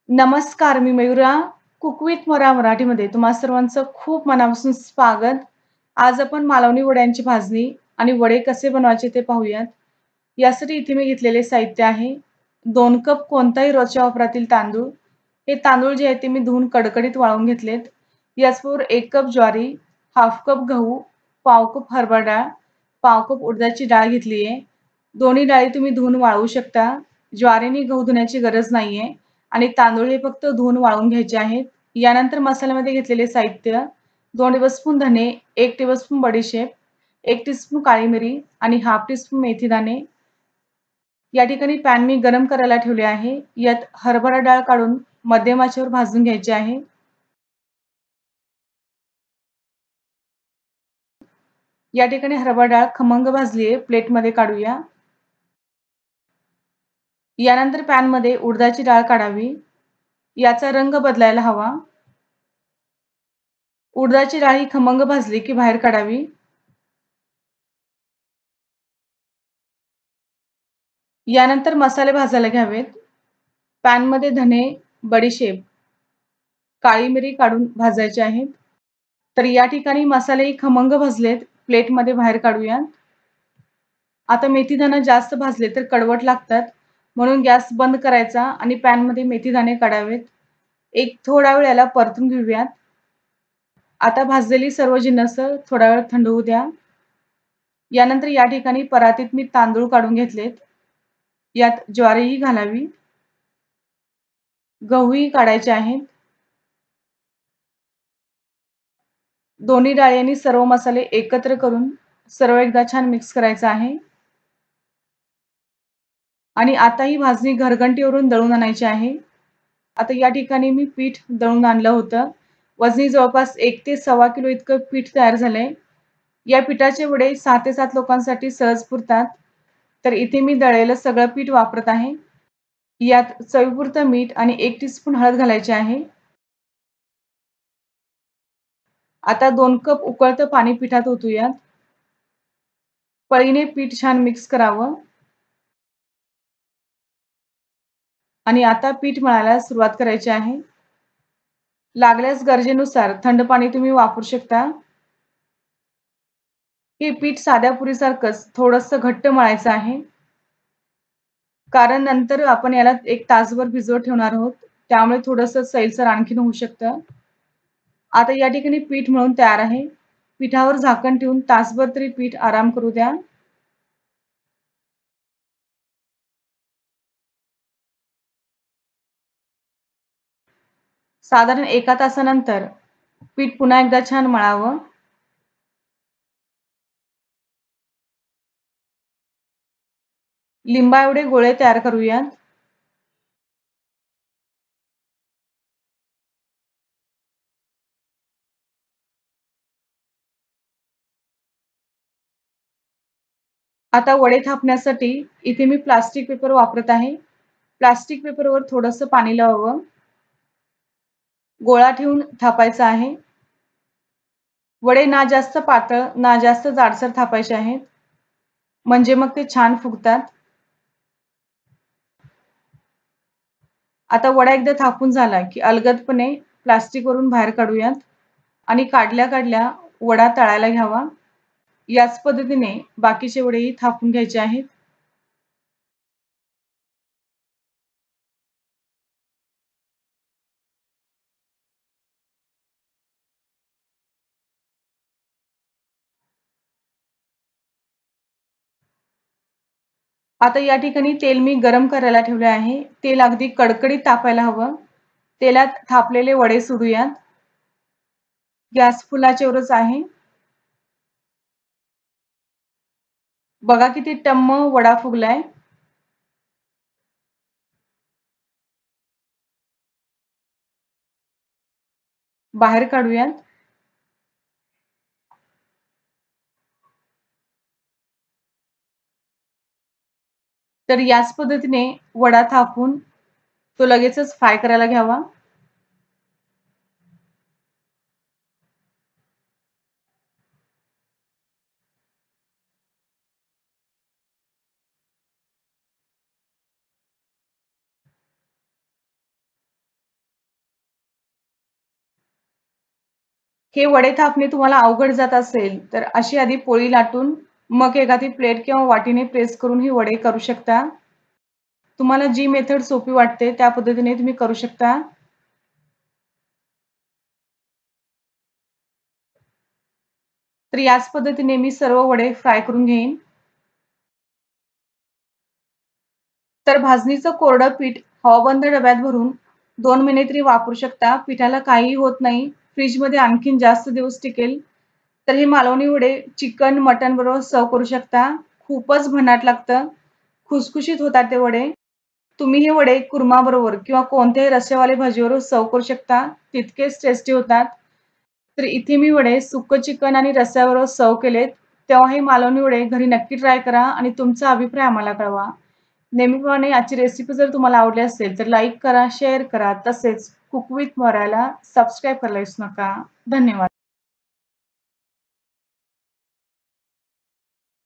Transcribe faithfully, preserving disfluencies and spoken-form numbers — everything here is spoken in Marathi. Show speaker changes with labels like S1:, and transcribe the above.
S1: नमस्कार, मी मयुरा. कुक विथ मोरा मराठीमध्ये तुम्हा सर्वांचं खूप मनापासून स्वागत. आज आपण मालवणी वड्यांची भाजणी आणि वडे कसे बनवायचे ते पाहूयात. यासाठी इथे मी घेतलेले साहित्य आहे. दोन कप कोणत्याही रोजच्या वापरातील तांदूळ. हे तांदूळ जे आहेत ते मी धुवून कडकडीत वाळवून घेतलेत. याचबरोबर एक कप ज्वारी, हाफ कप गहू, पाव कप हरभरा डाळ, पाव कप उडदाची डाळ घेतली आहे. दोन्ही डाळी तुम्ही धुवून वाळवू शकता. ज्वारीने गहू धुण्याची गरज नाहीये. आणि तांदूळ हे फक्त धुवून वाळवून घ्यायचे आहेत. यानंतर मसाल्यामध्ये घेतलेले साहित्य दोन टेबलस्पून धने, एक टेबलस्पून बडीशेप, एक टीस्पून काळी मिरी आणि हाफ टीस्पून मेथीदाणे. या ठिकाणी पॅन मी गरम करायला ठेवले आहे. यात हरभरा डाळ काढून मध्यम आचेवर भाजून घ्यायची आहे. या ठिकाणी हरभरा डाळ खमंग भाजली आहे. प्लेटमध्ये काढूया. यानंतर पॅनमध्ये उडदाची डाळ काढावी. याचा रंग बदलायला हवा. उडदाची डाळ ही खमंग भाजली की बाहेर काढावी. यानंतर मसाले भाजायला घ्यावेत. पॅनमध्ये धने, बडीशेप, काळी मिरी काढून भाजायचे आहेत. तर या ठिकाणी मसाले खमंग भाजलेत. प्लेटमध्ये बाहेर काढूया. आता मेथीदाणे जास्त भाजले तर कडवट लागतात. म्हणून गॅस बंद करायचा आणि पॅनमध्ये मेथीदाणे काढावेत. एक थोडा वेळ याला परतून घेऊयात. आता भाजलेली सर्व जिन्नस थोडा वेळ थंड होऊ द्या. यानंतर या ठिकाणी परातीत मी तांदूळ काढून घेतलेत. यात ज्वारीही घालावी. गहूही काढायचे आहेत. दोन्ही डाळी आणि सर्व मसाले एकत्र करून सर्व एकदा छान मिक्स करायचा आहे. आणि आता ही भाजणी घरघंटीवरून दळून आणायची आहे. आता या ठिकाणी मी पीठ दळून आणलं होतं. वजनी जवळपास एक ते सव्वा किलो इतकं पीठ तयार झालंय. या पिठाचे वडे सहा ते सात लोकांसाठी सहज पुरतात. तर इथे मी दळलेलं सगळं पीठ वापरत आहे. यात चवीपुरतं मीठ आणि एक टीस्पून हळद घालायची आहे. आता दोन कप उकळतं पाणी पिठात ओतूयात. पळीने पीठ छान मिक्स करावं. आणि आता पीठ मळायला सुरुवात करायची आहे. लागल्यास गरजेनुसार थंड पाणी तुम्ही वापरू शकता. हे पीठ साध्या पुरीसारखंच थोडंसं घट्ट मळायचं आहे. कारण नंतर आपण याला एक तासभर भिजवत ठेवणार आहोत. त्यामुळे थोडंसं सैलसर आणखीन होऊ शकतं. आता या ठिकाणी पीठ मळून तयार आहे. पिठावर झाकण ठेवून तासभर तरी पीठ आराम करू द्या. साधारण एका तासानंतर पीठ पुन्हा एकदा छान मळावं. लिंबा एवढे गोळे तयार करूयात. आता वडे थापण्यासाठी इथे मी प्लास्टिक पेपर वापरत आहे. प्लास्टिक पेपरवर थोडंसं पाणी लावावं. गोळा ठेवून थापायचा आहे. वडे ना जास्त पातळ ना जास्त जाडसर थापायचे आहेत. म्हणजे मग ते छान फुगतात. आता वडा एकदा थापून झाला की अलगदपणे प्लास्टिकवरून बाहेर काढूयात. आणि काढल्या काढल्या वडा तळायला घ्यावा. याच पद्धतीने बाकीचे वडेही थापून घ्यायचे आहेत. आता या ठिकाणी तेल मी गरम करायला ठेवले आहे. तेल अगदी कडकडीत तापायला हवं. तेलात थापलेले वडे सोडूयात. गॅस फुलाचेवरच आहे. बघा किती टम्म वडा फुगलाय. बाहेर काढूयात. तर याच पद्धतीने वडा थापून तो लगेचच फ्राय करायला घ्यावा. हे वडे थापणे तुम्हाला अवघड जात असेल, तर अशी आधी पोळी लाटून मग एखादी प्लेट किंवा वाटीने प्रेस करून ही वडे करू शकता. तुम्हाला जी मेथड सोपी वाटते त्या पद्धतीने तुम्ही करू शकता. तर याच पद्धतीने मी सर्व वडे फ्राय करून घेईन. तर भाजणीचं कोरडं पीठ हवाबंद डब्यात भरून दोन महिने तरी वापरू शकता. पिठाला काहीही होत नाही. फ्रिजमध्ये आणखीन जास्त दिवस टिकेल. तर हे मालवणी वडे चिकन, मटण बरोबर सर्व्ह करू शकता. खूपच भन्नाट लागतं. खुसखुशीत होतात ते वडे. तुम्ही हे वडे कुर्माबरोबर किंवा कोणत्याही रस्स्यावाल्या भाजीबरोबर सर्व्ह करू शकता. तितकेच टेस्टी होतात. तर इथे मी वडे सुक्कं चिकन आणि रस्स्याबरोबर सर्व्ह केलेत. तेव्हा हे मालवणी वडे घरी नक्की ट्राय करा आणि तुमचा अभिप्राय आम्हाला कळवा. नेहमीप्रमाणे आजची रेसिपी जर तुम्हाला आवडली असेल तर लाईक करा, शेअर करा. तसेच कुक विथ मोराला सबस्क्राईब करायला विसरू नका. धन्यवाद.